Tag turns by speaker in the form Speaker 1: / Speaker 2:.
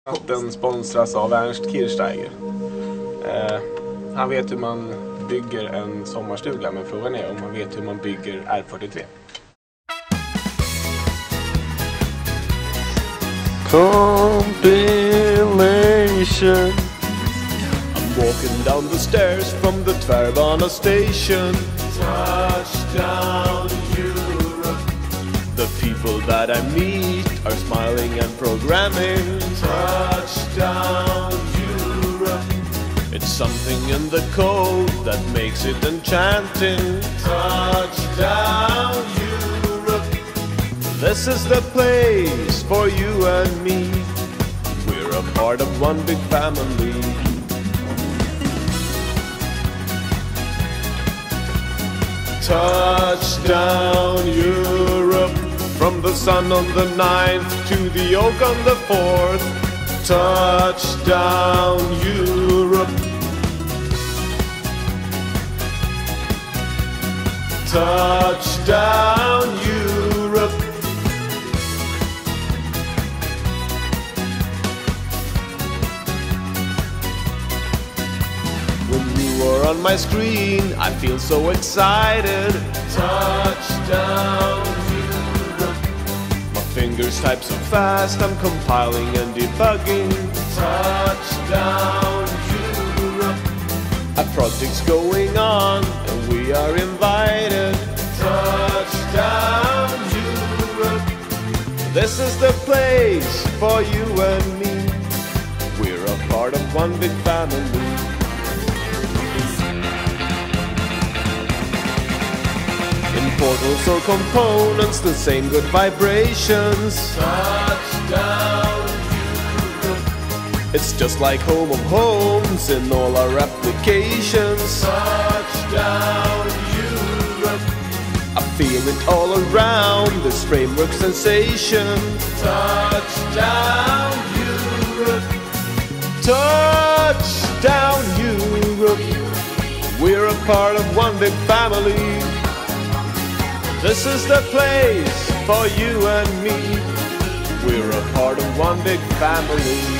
Speaker 1: Den sponsras av Ernst Kirchsteiger. Han vet hur man bygger en sommarstuga, men frågan är om man vet hur man bygger R43.
Speaker 2: Compilation. I'm walking down the stairs from the Tvärbanan station. Touchdown Europe. The people that I meet are smiling and programming. Touchdown Europe. It's something in the code that makes it enchanting. Touchdown Europe. This is the place for you and me. We're a part of one big family. Touchdown Europe. From the sun on the 9th to the oak on the 4th. Touchdown Europe. Touchdown Europe. When you are on my screen, I feel so excited. Touchdown Europe. My fingers type so fast, I'm compiling and debugging. Touchdown Europe. A project's going on and we are invited. Touchdown Europe. This is the place for you and me. We're a part of one big family. In portals or components, the same good vibrations. Touchdown Europe. It's just like home of homes in all our applications. Touchdown Europe. I feel it all around this framework sensation. Touchdown Europe. Touchdown Europe. We're a part of one big family. This is the place for you and me. We're a part of one big family.